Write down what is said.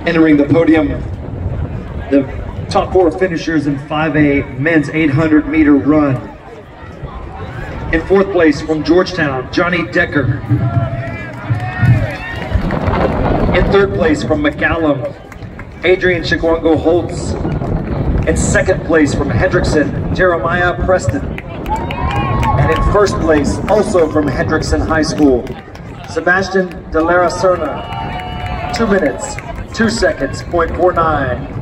Entering the podium, the top 4 finishers in 5A men's 800-meter run. In 4th place from Georgetown, Johnny Decker. In 3rd place from McCallum, Adrian Chikwango Holtz. In 2nd place from Hendrickson, Jeremiah Preston. And in 1st place, also from Hendrickson High School, Sebastian De Lara Serna. 2 minutes, 2 seconds, .49.